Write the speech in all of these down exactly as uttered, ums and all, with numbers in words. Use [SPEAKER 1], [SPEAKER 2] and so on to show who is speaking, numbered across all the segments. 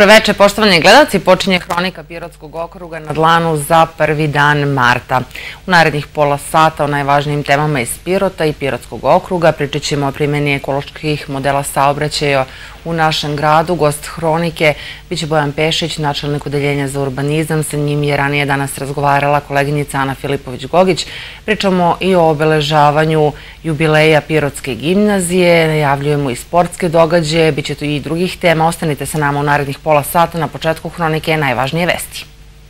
[SPEAKER 1] Dobroveče, poštovani gledalci, počinje Hronika Pirotskog okruga na dlanu za prvi dan marta. U narednih pola sata o najvažnijim temama iz Pirota i Pirotskog okruga pričat ćemo o primjeni ekoloških modela saobraćaja u našem gradu. Gost Hronike biće Bojan Pešić, načelnik Odeljenja za urbanizam. Sa njim je ranije danas razgovarala koleginica Ana Filipović-Gogić. Pričamo i o obeležavanju jubileja Pirotske gimnazije, najavljujemo i sportske događaje, biće tu i drugih tema. Ostanite sa nama u narednih pola sata. Na početku Hronike najvažnije vesti.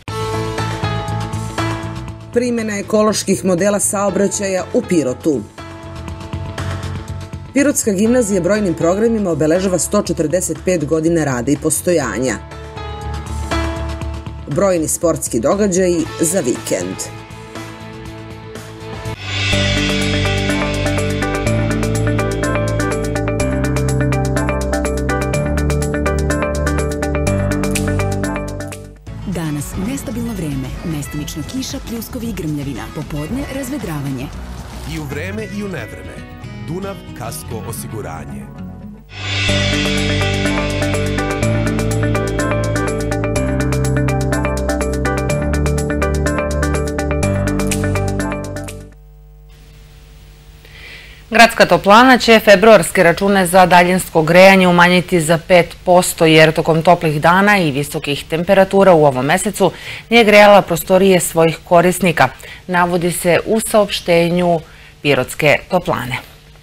[SPEAKER 2] Primjena ekoloških modela saobraćaja u Pirotu. Pirotska gimnazija brojnim programima obeležava sto četrdeset pet godina rada i postojanja. Brojni sportski događaji za vikend.
[SPEAKER 3] Danas nestabilno vreme, mestimično kiša, pljuskovi i grmljavina, popodne razvedravanje.
[SPEAKER 4] I u vreme i u nevreme. Dunav Kasko osiguranje.
[SPEAKER 1] Gradska toplana će februarske račune za daljinsko grejanje umanjiti za pet posto jer tokom toplih dana i visokih temperatura u ovom mesecu nije grejala prostorije svojih korisnika, navodi se u saopštenju Pirotske toplane.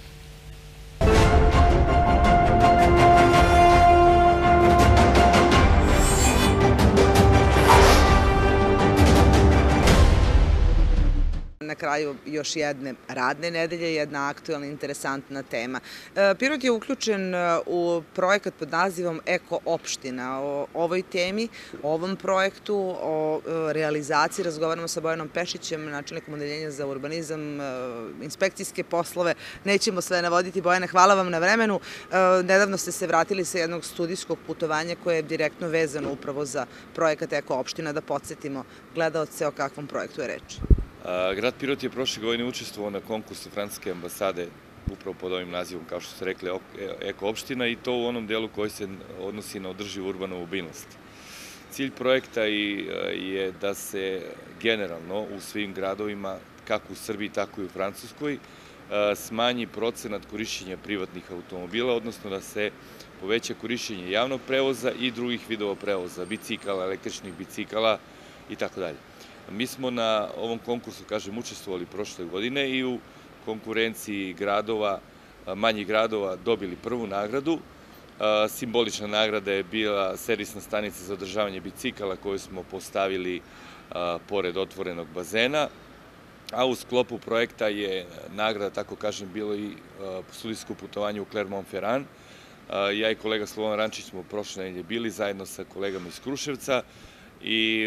[SPEAKER 5] Na kraju još jedne radne nedelje, jedna aktualna interesantna tema. Pirot je uključen u projekat pod nazivom Eko opština. O ovoj temi, o ovom projektu, o realizaciji razgovaramo sa Bojanom Pešićem, načelnikom Odeljenja za urbanizam, inspekcijske poslove. Nećemo sve navoditi. Bojane, hvala vam na vremenu. Nedavno ste se vratili sa jednog studijskog putovanja koje je direktno vezano upravo za projekat Eko opština. Da podsjetimo gledaoce o kakvom projektu je reč.
[SPEAKER 6] Grad Pirot je prošle godine učestvovao na konkursu Francuske ambasade upravo pod ovim nazivom, kao što ste rekli, Eko opština, i to u onom delu koji se odnosi na održivu urbanu mobilnost. Cilj projekta je da se generalno u svim gradovima, kako u Srbiji, tako i u Francuskoj, smanji procenat korišćenja privatnih automobila, odnosno da se poveća korišćenje javnog prevoza i drugih vidova prevoza, bicikala, električnih bicikala i tako dalje. Mi smo na ovom konkursu, kažem, učestvovali prošle godine i u konkurenciji gradova, manjih gradova, dobili prvu nagradu. Simbolična nagrada je bila servisna stanica za održavanje bicikala koju smo postavili pored otvorenog bazena, a u sklopu projekta je nagrada, tako kažem, bilo i studijsko putovanje u Clermont-Ferrand. Ja i kolega Slobodan Rančić smo prošle nedelje bili zajedno sa kolegama iz Kruševca i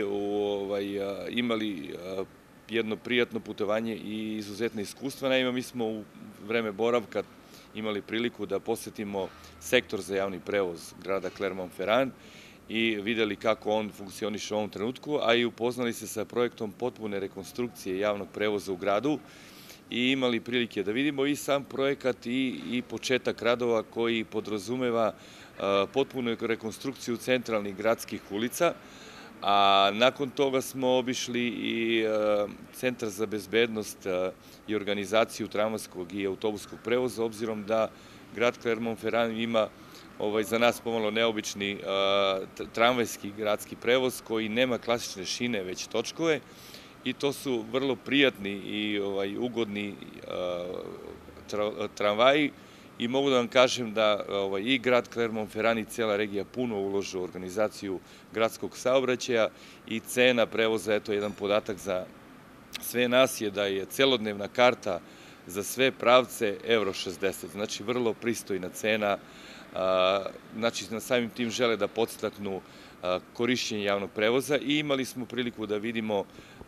[SPEAKER 6] imali jedno prijatno putovanje i izuzetne iskustva. Naime, mi smo u vreme boravka imali priliku da posetimo sektor za javni prevoz grada Clermont-Ferrand i videli kako on funkcioniše u ovom trenutku, a i upoznali se sa projektom potpune rekonstrukcije javnog prevoza u gradu i imali prilike da vidimo i sam projekat i početak radova koji podrazumeva potpunu rekonstrukciju centralnih gradskih ulica. A nakon toga smo obišli i Centar za bezbednost i organizaciju tramvajskog i autobuskog prevoza, obzirom da grad Clermont-Ferrand ima za nas pomalo neobični tramvajski gradski prevoz koji nema klasične šine, već točkove, i to su vrlo prijatni i ugodni tramvaji. I mogu da vam kažem da i grad Clermont-Ferrand i cijela regija puno ulože u organizaciju gradskog saobraćaja i cena prevoza, eto jedan podatak za sve nas je da je celodnevna karta za sve pravce euro šezdeset, znači vrlo pristojna cena, znači na samim tim žele da podstaknu korišćenje javnog prevoza i imali smo priliku da vidimo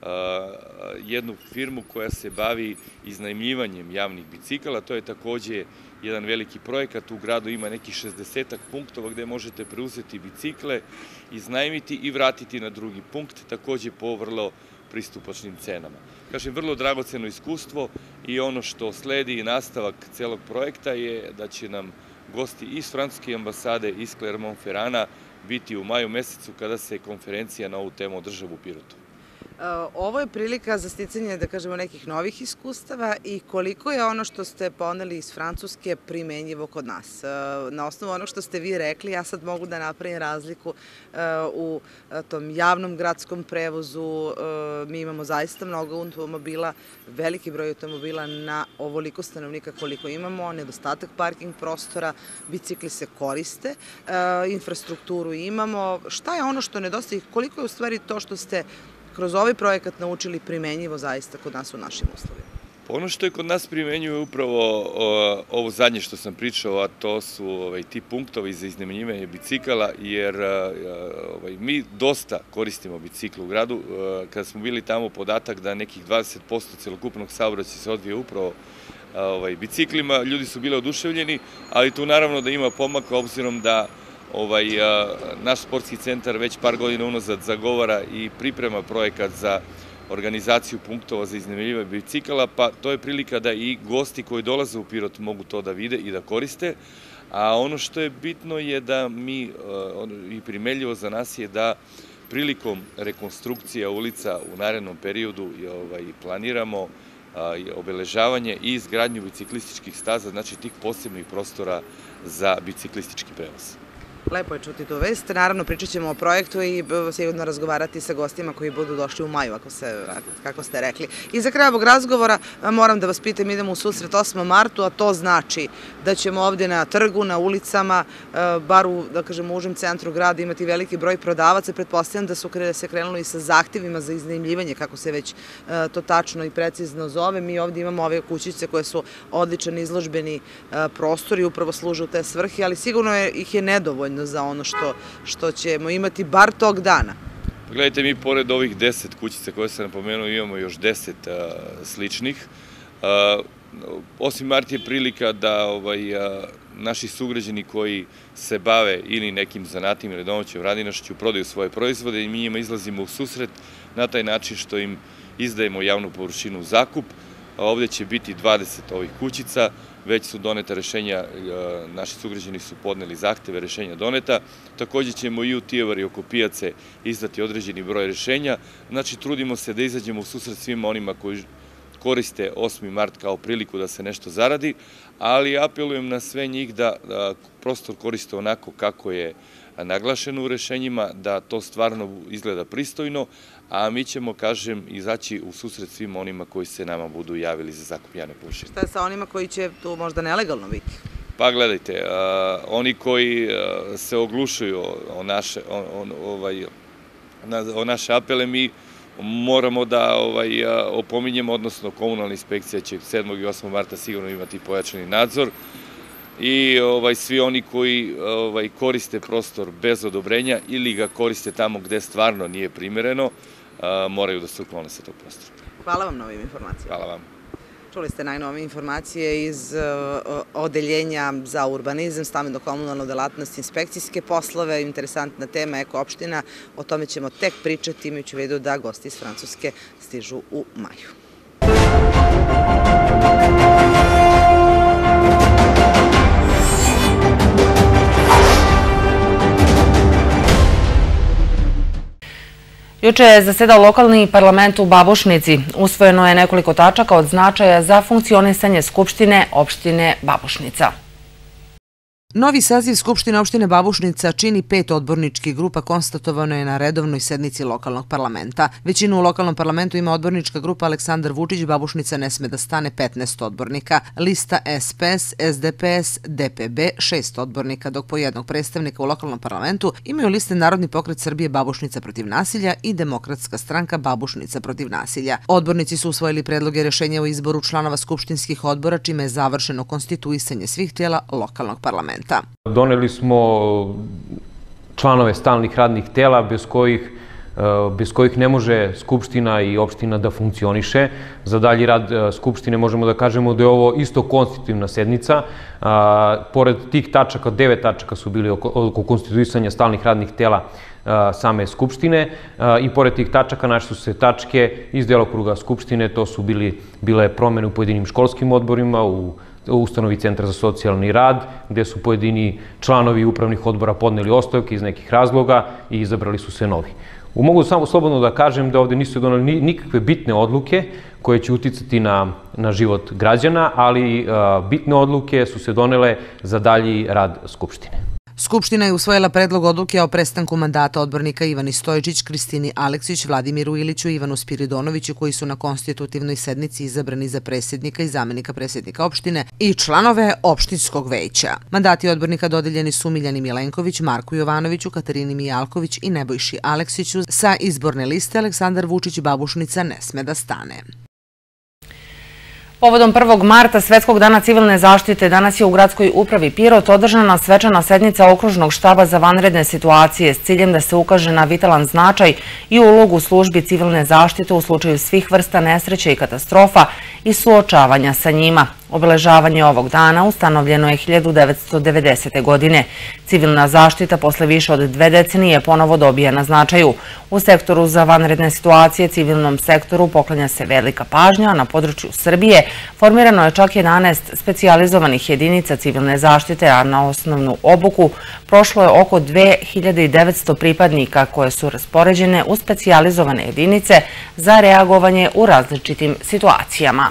[SPEAKER 6] jednu firmu koja se bavi iznajmljivanjem javnih bicikala. To je takođe jedan veliki projekat. U gradu ima nekih šezdesetak punktova gde možete preuzeti bicikle, iznajmiti i vratiti na drugi punkt, takođe po vrlo pristupačnim cenama. Kažem, vrlo dragoceno iskustvo i ono što sledi i nastavak celog projekta je da će nam gosti iz Francuske ambasade, iz Clermont-Ferranda biti u maju mesecu kada se konferencija na ovu temu održava u Pirotu.
[SPEAKER 5] Ovo je prilika za sticanje, da kažemo, nekih novih iskustava i koliko je ono što ste poneli iz Francuske primenjivo kod nas. Na osnovu onog što ste vi rekli, ja sad mogu da napravim razliku u tom javnom gradskom prevozu. Mi imamo zaista mnogo automobila, veliki broj automobila na ovoliko stanovnika koliko imamo, nedostatak parking prostora, bicikli se koriste, infrastrukturu imamo. Šta je ono što nedostaje i koliko je u stvari to što ste kroz ovaj projekat naučili primenjivo zaista kod nas u našim uslovima?
[SPEAKER 6] Ono što je kod nas primenjivo je upravo ovo zadnje što sam pričao, a to su ti punktovi za iznajmljivanje bicikala, jer mi dosta koristimo bicikle u gradu. Kada smo bili tamo, podatak da nekih dvadeset posto celokupnog saobraćaja se odvija upravo biciklima, ljudi su bili oduševljeni, ali tu naravno da ima pomaka obzirom da naš sportski centar već par godina unazad zagovara i priprema projekat za organizaciju punktova za iznajmljivanje bicikala, pa to je prilika da i gosti koji dolaze u Pirot mogu to da vide i da koriste. A ono što je bitno je da mi, i primeljivo za nas je da prilikom rekonstrukcija ulica u narednom periodu planiramo obeležavanje i izgradnju biciklističkih staza, znači tih posebnih prostora za biciklistički prevoz.
[SPEAKER 5] Lepo je čuti tu vest. Naravno, pričat ćemo o projektu i sigurno razgovarati sa gostima koji budu došli u maju, kako ste rekli. I za kraj ovog razgovora moram da vas pitam, idemo u susret osmom martu, a to znači da ćemo ovde na trgu, na ulicama, bar u, da kažem, u užem centru grada imati veliki broj prodavaca. Pretpostavljam da su se krenuli i sa zahtjevima za iznajmljivanje, kako se već to tačno i precizno zove. Mi ovde imamo ove kućice koje su odličan izložbeni prostor i upravo služe u te svrhe, ali sigurno ih je nedovoljno za ono što ćemo imati bar tog dana.
[SPEAKER 6] Gledajte, mi pored ovih deset kućica koje sam napomenuo imamo još deset sličnih. osmi mart je prilika da naši sugrađani koji se bave ili nekim zanatima ili domaćom radinošću prodaju svoje proizvode i mi njima izlazimo u susret na taj način što im izdajemo javnu površinu u zakup. Ovde će biti dvadeset ovih kućica, već su doneta rešenja, naši sugrađani su podneli zahteve, rešenja doneta. Takođe ćemo i u Tijevari oko pijace izdati određeni broj rešenja. Znači, trudimo se da izađemo u susret svima onima koji koriste osmi mart kao priliku da se nešto zaradi, ali apelujem na sve njih da prostor koriste onako kako je naglašeno u rešenjima, da to stvarno izgleda pristojno, a mi ćemo, kažem, izaći u susret svima onima koji se nama budu javili za zakup javne površine. Šta
[SPEAKER 5] je sa onima koji će tu možda nelegalno biti?
[SPEAKER 6] Pa gledajte, oni koji se oglušuju o naše apele, mi moramo da opominjemo, odnosno komunalna inspekcija će sedmog i osmog marta sigurno imati pojačani nadzor i svi oni koji koriste prostor bez odobrenja ili ga koriste tamo gde stvarno nije primereno, moraju da se uklone sa tog prostora.
[SPEAKER 5] Hvala vam na ovim informacijama.
[SPEAKER 6] Hvala vam.
[SPEAKER 5] Čuli ste najnovije informacije iz Odeljenja za urbanizam, stambeno-komunalnu delatnost, inspekcijske poslove, interesantna tema Eko opština. O tome ćemo tek pričati, imajući u vidu da gosti iz Francuske stižu u maju.
[SPEAKER 1] Juče je zasedao lokalni parlament u Babušnici. Usvojeno je nekoliko tačaka od značaja za funkcionisanje Skupštine opštine Babušnica.
[SPEAKER 2] Novi saziv Skupštine opštine Babušnica čini pet odborničkih grupa, konstatovano je na redovnoj sednici lokalnog parlamenta. Većinu u lokalnom parlamentu ima odbornička grupa Aleksandar Vučić, Babušnica ne sme da stane petnaest odbornika. Lista S P S, S D P S, D P B šest odbornika, dok po jednog predstavnika u lokalnom parlamentu imaju liste Narodni pokret Srbije Babušnica protiv nasilja i Demokratska stranka Babušnica protiv nasilja. Odbornici su usvojili predloge rešenja o izboru članova skupštinskih odbora, čime je završeno konstituisanje svih tijela lokalnog parlamenta.
[SPEAKER 7] Doneli smo članove stalnih radnih tela bez kojih, bez kojih ne može Skupština i opština da funkcioniše. Za dalji rad Skupštine možemo da kažemo da je ovo isto konstitutivna sednica. Pored tih tačaka, devet tačaka su bili oko konstituisanja stalnih radnih tela same Skupštine i pored tih tačaka naše su se tačke iz delokruga Skupštine, to su bile promene u pojedinim školskim odborima, u ustanovi Centra za socijalni rad, gde su pojedini članovi upravnih odbora podneli ostavke iz nekih razloga i izabrali su se novi. Mogu samo slobodno da kažem da ovde nisu doneli nikakve bitne odluke koje će uticati na, na život građana, ali a, bitne odluke su se donele za dalji rad Skupštine.
[SPEAKER 2] Skupština je usvojila predlog odluke o prestanku mandata odbornika Ivani Stojčić, Kristini Aleksić, Vladimiru Iliću i Ivanu Spiridonoviću, koji su na konstitutivnoj sednici izabrani za predsjednika i zamenika predsjednika opštine i članove opštinskog veća. Mandati odbornika dodeljeni su Miljani Milenković, Marku Jovanoviću, Katarini Mijalković i Nebojši Aleksiću. Sa izborne liste Aleksandar Vučić Babušnica ne sme da stane.
[SPEAKER 1] Povodom prvog marta, Svetskog dana civilne zaštite, danas je u gradskoj upravi Pirot održana svečana sednica okružnog štaba za vanredne situacije s ciljem da se ukaže na vitalan značaj i ulogu službi civilne zaštite u slučaju svih vrsta nesreća i katastrofa i suočavanja sa njima. Obeležavanje ovog dana ustanovljeno je hiljadu devetsto devedesete. godine. Civilna zaštita posle više od dve decenije ponovo dobija na značaju. U sektoru za vanredne situacije civilnom sektoru poklanja se velika pažnja, a na području Srbije formirano je čak jedanaest specijalizovanih jedinica civilne zaštite, a na osnovnu obuku prošlo je oko dve hiljade devetsto pripadnika koje su raspoređene u specijalizovane jedinice za reagovanje u različitim situacijama.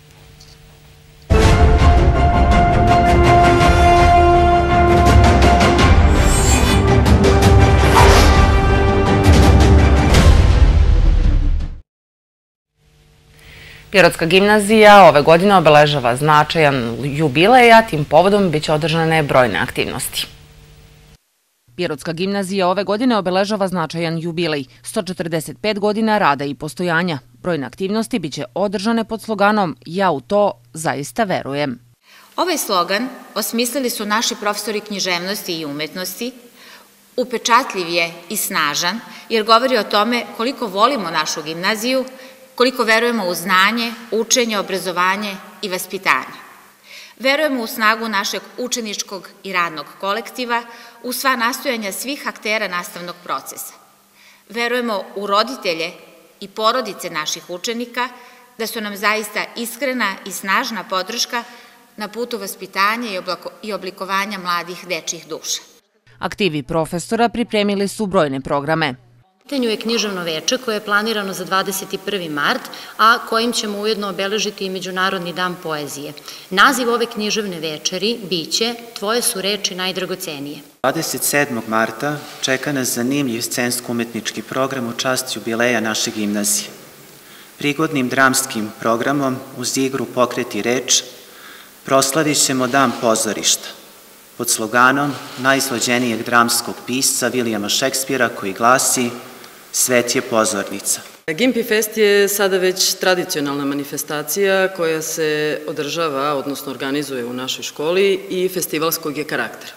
[SPEAKER 1] Pirotska gimnazija ove godine obeležava značajan jubilej, a tim povodom biće održane brojne aktivnosti. Pirotska gimnazija ove godine obeležava značajan jubilej, sto četrdeset pet godina rada i postojanja. Brojne aktivnosti biće održane pod sloganom "Ja u to zaista verujem".
[SPEAKER 8] Ovaj slogan osmislili su naši profesori književnosti i umetnosti. Upečatljiv je i snažan, jer govori o tome koliko volimo našu gimnaziju, koliko verujemo u znanje, učenje, obrazovanje i vaspitanje. Verujemo u snagu našeg učeničkog i radnog kolektiva, u sva nastojanja svih aktera nastavnog procesa. Verujemo u roditelje i porodice naših učenika, da su nam zaista iskrena i snažna podrška na putu vaspitanja i oblikovanja mladih dečjih duša.
[SPEAKER 1] Aktivi profesora pripremili su brojne programe.
[SPEAKER 9] U pitanju je književno veče koje je planirano za dvadeset prvi mart, a kojim ćemo ujedno obeležiti i Međunarodni dan poezije. Naziv ove književne večeri biće "Tvoje su reči najdragocenije".
[SPEAKER 10] dvadeset sedmog marta čeka nas zanimljiv scensko-umetnički program u čast jubileja naše gimnazije. Prigodnim dramskim programom uz igru Pokreti reč proslavit ćemo Dan pozorišta pod sloganom najizvođenijeg dramskog pisca Vilijama Šekspira koji glasi "Svet je pozornica".
[SPEAKER 11] Gimpi Fest je sada već tradicionalna manifestacija koja se održava, odnosno organizuje u našoj školi i festivalskog je karaktera.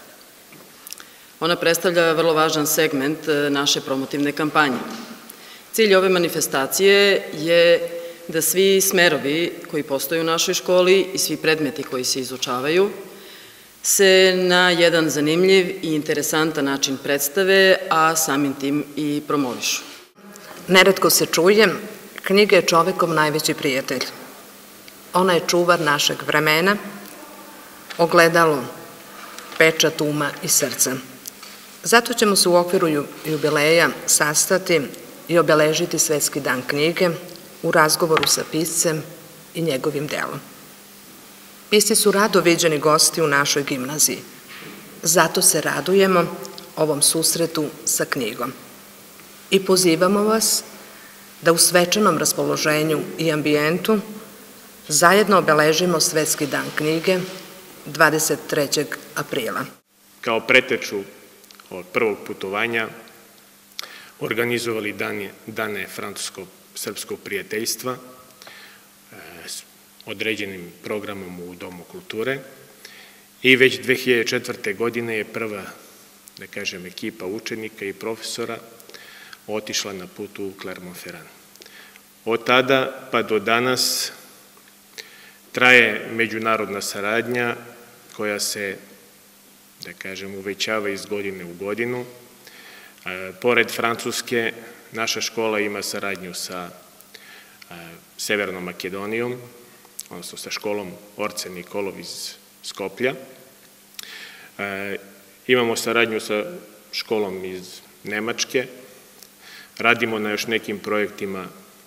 [SPEAKER 11] Ona predstavlja vrlo važan segment naše promotivne kampanje. Cilj ove manifestacije je da svi smerovi koji postoje u našoj školi i svi predmeti koji se izučavaju se na jedan zanimljiv i interesantan način predstave, a samim tim i promovišu.
[SPEAKER 12] Neretko se čuje, knjiga je čovekov najveći prijatelj. Ona je čuvar našeg vremena, ogledalo, pečat uma i srca. Zato ćemo se u okviru jubileja sastati i obeležiti Svetski dan knjige u razgovoru sa piscem i njegovim delom. Pisci su rado viđeni gosti u našoj gimnaziji. Zato se radujemo ovom susretu sa knjigom. I pozivamo vas da u svečanom raspoloženju i ambijentu zajedno obeležimo Svetski dan knjige dvadeset trećeg aprila.
[SPEAKER 13] Kao preteču od prvog putovanja organizovali dane francusko-srpskog prijateljstva s određenim programom u Domu kulture i već dve hiljade četvrte. godine je prva, da kažem, ekipa učenika i profesora otišla na put u Clermont-Ferrand. Od tada pa do danas traje međunarodna saradnja koja se, da kažem, uvećava iz godine u godinu. Pored Francuske, naša škola ima saradnju sa Severnom Makedonijom, odnosno sa školom Orce Nikolov iz Skoplja. Imamo saradnju sa školom iz Nemačke, radimo na još nekim projektima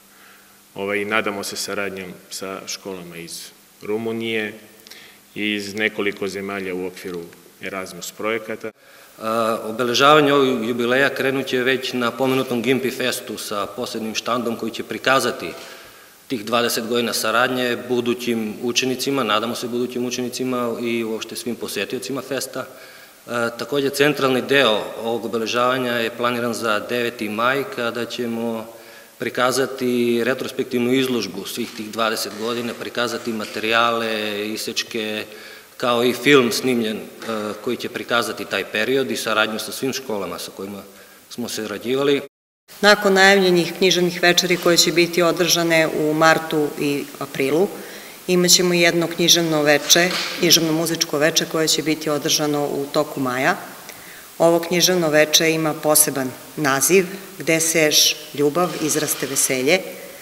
[SPEAKER 13] i nadamo se saradnjom sa školama iz Rumunije i iz nekoliko zemalja u okviru Erasmus projekata.
[SPEAKER 14] Obeležavanje ovog jubileja krenut će već na pomenutom Gimpi Festu sa posebnim štandom koji će prikazati tih dvadeset godina saradnje budućim učenicima, nadamo se budućim učenicima i uopšte svim posetiocima festa. Takođe, centralni deo ovog obeležavanja je planiran za deveti maj, kada ćemo prikazati retrospektivnu izložbu svih tih dvadeset godina, prikazati materijale, isečke, kao i film snimljen koji će prikazati taj period i saradnju sa svim školama sa kojima smo sarađivali.
[SPEAKER 15] Nakon najavljenih književnih večeri koje će biti održane u martu i aprilu, imaćemo jedno književno veče, književno-muzičko veče koje će biti održano u toku maja. Ovo književno veče ima poseban naziv, Gde seješ ljubav, izraste veselje.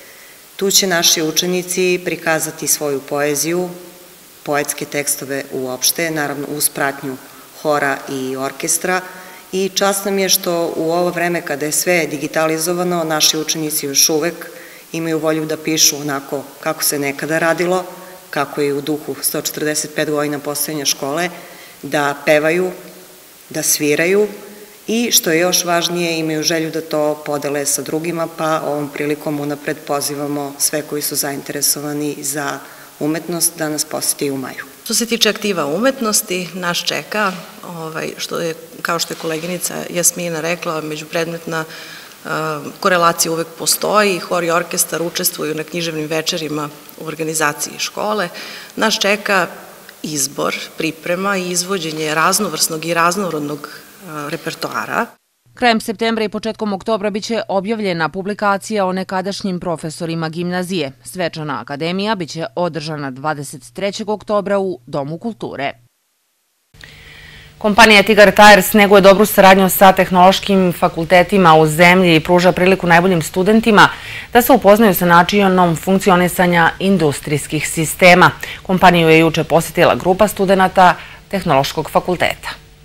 [SPEAKER 15] Tu će naši učenici prikazati svoju poeziju, poetske tekstove uopšte, naravno uz pratnju hora i orkestra. I čast nam je što u ovo vreme kada je sve digitalizovano, naši učenici još uvek imaju volju da pišu onako kako se nekada radilo, kako je u duhu sto četrdeset pet godina postojanja škole, da pevaju, da sviraju i što je još važnije imaju želju da to podele sa drugima, pa ovom prilikom unapred pozivamo sve koji su zainteresovani za umetnost da nas poseti u maju.
[SPEAKER 16] Što se tiče aktiva umetnosti, nas čeka, što je, kao što je koleginica Jasmina rekla, međupredmetna korelacija uvek postoji, hor i orkestar učestvuju na književnim večerima u organizaciji škole. Nas čeka izbor, priprema i izvođenje raznovrsnog i raznorodnog repertoara.
[SPEAKER 2] Krajem septembra i početkom oktobra biće objavljena publikacija o nekadašnjim profesorima gimnazije. Svečana akademija biće održana dvadeset trećeg oktobra u Domu kulture.
[SPEAKER 1] Kompanija Tigar Tires neguje dobru saradnju sa tehnološkim fakultetima u zemlji i pruža priliku najboljim studentima da se upoznaju sa načinom funkcionisanja industrijskih sistema. Kompaniju je juče posjetila grupa studenata Tehnološkog fakulteta.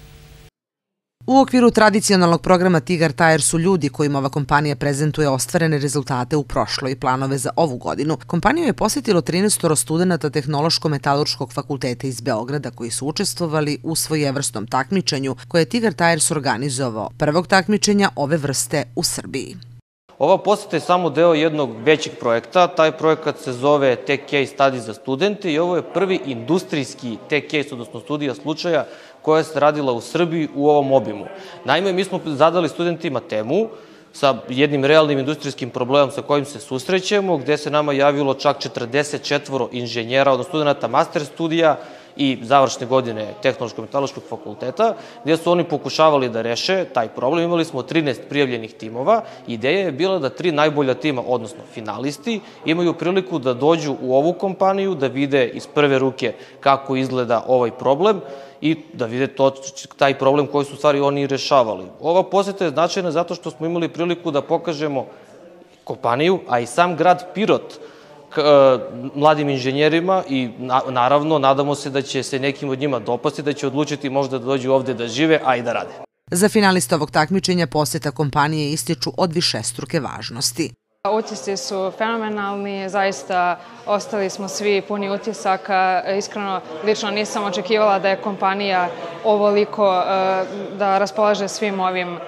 [SPEAKER 2] U okviru tradicionalnog programa Tigar Tire su ljudi kojima ova kompanija prezentuje ostvarene rezultate u prošloj i planove za ovu godinu. Kompaniju je posjetilo trinaestoro studenata Tehnološko-metalurškog fakulteta iz Beograda koji su učestvovali u svojevrsnom takmičenju koje je Tigar Tires organizovao, prvog takmičenja ove vrste u Srbiji.
[SPEAKER 17] Ova posjeta je samo deo jednog većeg projekta. Taj projekat se zove Tech Case Study za studente i ovo je prvi industrijski tech case, odnosno studija slučaja koja se radila u Srbiji u ovom obimu. Naime, mi smo zadali studentima temu sa jednim realnim industrijskim problemom sa kojim se susrećemo, gde se nama javilo čak četrdeset četvoro inženjera, odnosno studenta master studija i završne godine Tehnološko-metalurškog fakulteta, gde su oni pokušavali da reše taj problem. Imali smo trinaest prijavljenih timova. Ideja je bila da tri najbolja tima, odnosno finalisti, imaju priliku da dođu u ovu kompaniju, da vide iz prve ruke kako izgleda ovaj problem i da vide taj problem koji su u stvari oni rešavali. Ova poseta je značajna zato što smo imali priliku da pokažemo kompaniju, a i sam grad Pirot mladim inženjerima i naravno nadamo se da će se nekim od njima dopasti, da će odlučiti možda da dođu ovde da žive, a i da rade.
[SPEAKER 2] Za finaliste ovog takmičenja poseta kompanije ističu od višestruke važnosti.
[SPEAKER 18] Utisci su fenomenalni, zaista ostali smo svi puni utisaka. Iskreno, lično nisam očekivala da je kompanija ovoliko, da raspolaže svim ovim,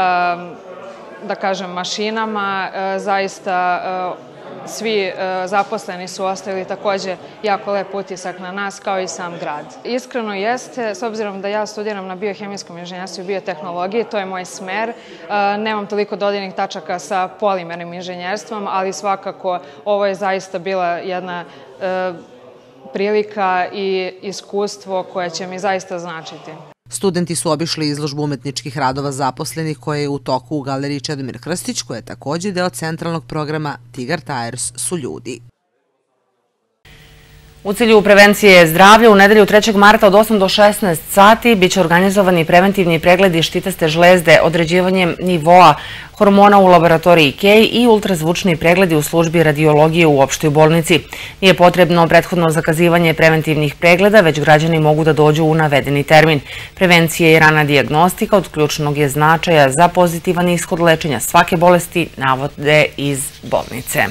[SPEAKER 18] da kažem, mašinama. Zaista svi zaposleni su ostavili takođe jako lep utisak na nas, kao i sam grad. Iskreno jeste, s obzirom da ja studiram na biohemijskom inženjerstvu i biotehnologiji, to je moj smer. Nemam toliko dodirnih tačaka sa polimernim inženjerstvom, ali svakako ovo je zaista bila jedna prilika i iskustvo koje će mi zaista značiti.
[SPEAKER 2] Studenti su obišli izložbu umetničkih radova zaposlenih koja je u toku u galeriji Čedomir Krstić, koja je takođe deo centralnog programa Tigar Tires su ljudi.
[SPEAKER 1] U cilju prevencije zdravlja u nedelju trećeg marta od osam do šesnaest sati biće organizovani preventivni pregledi štitaste žlezde, određivanjem nivoa hormona u laboratoriji Kej i ultrazvučni pregledi u službi radiologije u opštoj bolnici. Nije potrebno prethodno zakazivanje preventivnih pregleda, već građani mogu da dođu u navedeni termin. Prevencija i rana dijagnostika od ključnog je značaja za pozitivan ishod lečenja svake bolesti, navode iz bolnice.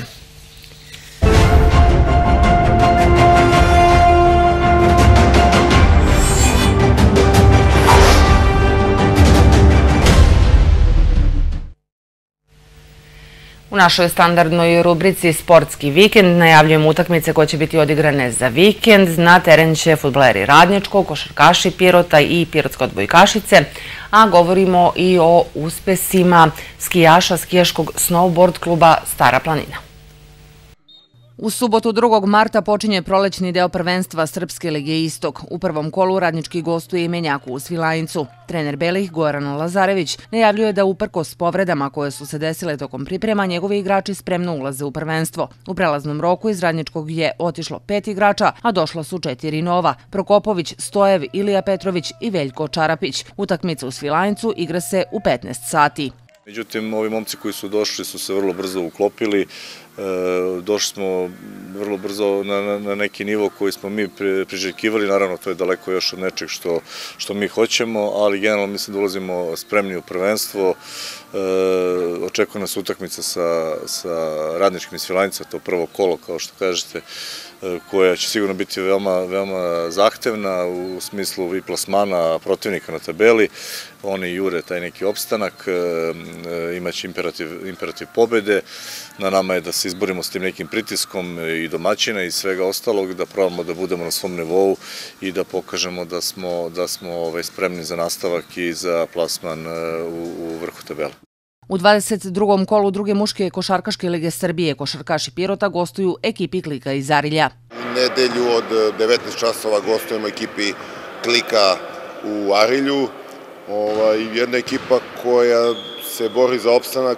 [SPEAKER 1] U našoj standardnoj rubrici Sportski vikend najavljujemo utakmice koje će biti odigrane za vikend. Na teren će fudbaleri Radničkog, košarkaši Pirota i pirotske odbojkašice, a govorimo i o uspesima skijaša skijaškog snowboard kluba Stara planina.
[SPEAKER 2] U subotu drugog marta počinje prolećni deo prvenstva Srpske lige Istok. U prvom kolu Radnički gostuje imenjaku u Svilajncu. Trener Belih Goran Lazarević najavljuje da uprkos povredama koje su se desile tokom priprema, njegovi igrači spremno ulaze u prvenstvo. U prelaznom roku iz Radničkog je otišlo pet igrača, a došla su četiri nova: Prokopović, Stojev, Ilija Petrović i Veljko Čarapić. Utakmica u Svilajncu igra se u petnaest sati.
[SPEAKER 19] Međutim, ovi momci koji su došli su se vrlo brzo uklopili. Došli smo vrlo brzo na neki nivo koji smo mi priželjkivali. Naravno, to je daleko još od nečeg što mi hoćemo, ali generalno mislim da ulazimo spremni u prvenstvo. Očekuje nas utakmica sa Radničkim iz Svilajnca, to prvo kolo, kao što kažete, koja će sigurno biti veoma zahtevna u smislu i plasmana protivnika na tabeli. Oni jure taj neki opstanak, imaće imperativ pobede. Na nama je da se izborimo s tim nekim pritiskom i domaćina i svega ostalog, da probamo da budemo na svom nivou i da pokažemo da smo spremni za nastavak i za plasman u vrhu tabela.
[SPEAKER 2] U dvadeset drugom kolu druge muške košarkaške lige Srbije košarkaši Pirota gostuju ekipi Klika iz Arilja.
[SPEAKER 20] U nedelju od devetnaest časova gostujemo ekipi Klika u Arilju. Jedna ekipa koja se bori za opstanak.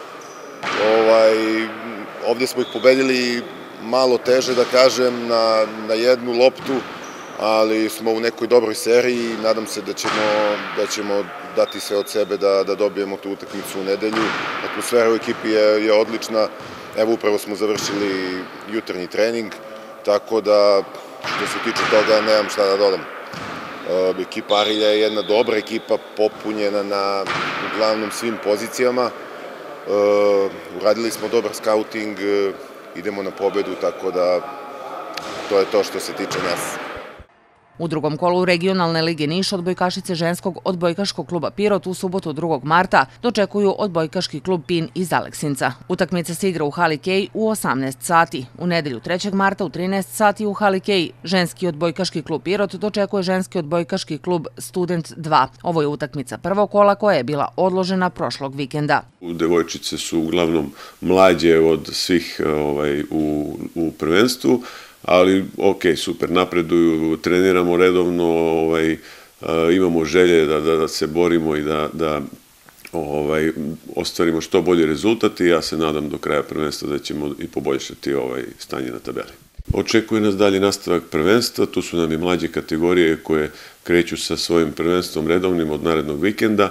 [SPEAKER 20] Ovdje smo ih pobedili malo teže, da kažem, na jednu loptu, ali smo u nekoj dobroj seriji i nadam se da ćemo dati sve od sebe da dobijemo tu utakmicu u nedelju. Atmosfera u ekipi je odlična. Evo, upravo smo završili jutarnji trening, tako da što se tiče toga nemam šta da dodam. Ekipa Arilja je jedna dobra ekipa, popunjena na uglavnom svim pozicijama. Uradili smo dobar skauting, idemo na pobedu, tako da to je to što se tiče nas.
[SPEAKER 2] U drugom kolu regionalne lige Niš odbojkašice ženskog odbojkaškog kluba Pirot u subotu drugog marta dočekuju odbojkaški klub Pin iz Aleksinca. Utakmica se igra u hali Kej u osamnaest sati. U nedelju trećeg marta u trinaest sati u hali Kej ženski odbojkaški klub Pirot dočekuje ženski odbojkaški klub Student dva. Ovo je utakmica prvog kola koja je bila odložena prošlog vikenda.
[SPEAKER 21] Devojčice su uglavnom mlađe od svih u prvenstvu, ali ok, super, napreduju, treniramo redovno, imamo želje da se borimo i da ostvarimo što bolji rezultat i ja se nadam do kraja prvenstva da ćemo i poboljšati stanje na tabeli. Očekuje nas dalje nastavak prvenstva, tu su nam i mlađe kategorije koje kreću sa svojim prvenstvom redovnim od narednog vikenda,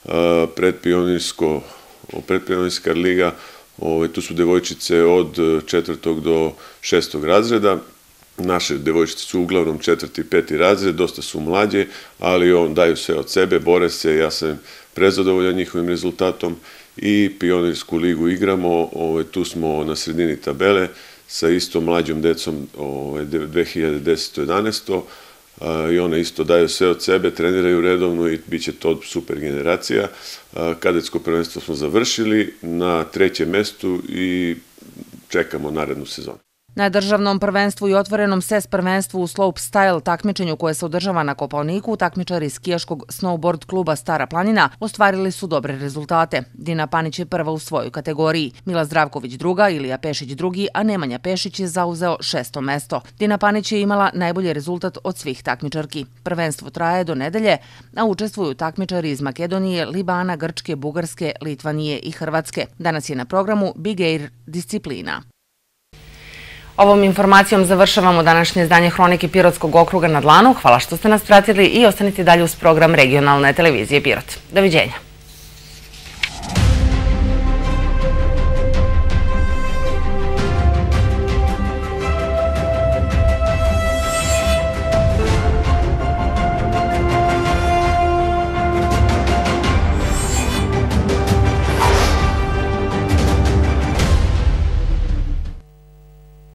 [SPEAKER 21] predpionirska liga. Tu su devojčice od četvrtog do šestog razreda. Naše devojčice su uglavnom četvrti i peti razred, dosta su mlađe, ali on daju sve od sebe, bore se, ja sam prezadovoljan njihovim rezultatom i pionirsku ligu igramo, tu smo na sredini tabele sa isto mlađom decom dve hiljade desete do jedanaeste. i one isto daju sve od sebe, treniraju redovno i bit će to super generacija. Kadetsko prvenstvo smo završili na trećem mestu i čekamo narednu sezonu.
[SPEAKER 2] Na državnom prvenstvu i otvorenom S E S prvenstvu u slopestyle takmičenju koje se održava na Kopaoniku, takmičari skijaškog snowboard kluba Stara planina ostvarili su dobre rezultate. Dina Panić je prva u svojoj kategoriji, Mila Zdravković druga, Ilija Pešić drugi, a Nemanja Pešić je zauzeo šesto mesto. Dina Panić je imala najbolji rezultat od svih takmičarki. Prvenstvo traje do nedelje, a učestvuju takmičari iz Makedonije, Libana, Grčke, Bugarske, Litvanije i Hrvatske. Danas je na programu Big Air disciplina.
[SPEAKER 1] Ovom informacijom završavamo današnje izdanje Hronike Pirotskog okruga na dlanu. Hvala što ste nas pratili i ostanite dalje uz program regionalne televizije Pirot. Doviđenja.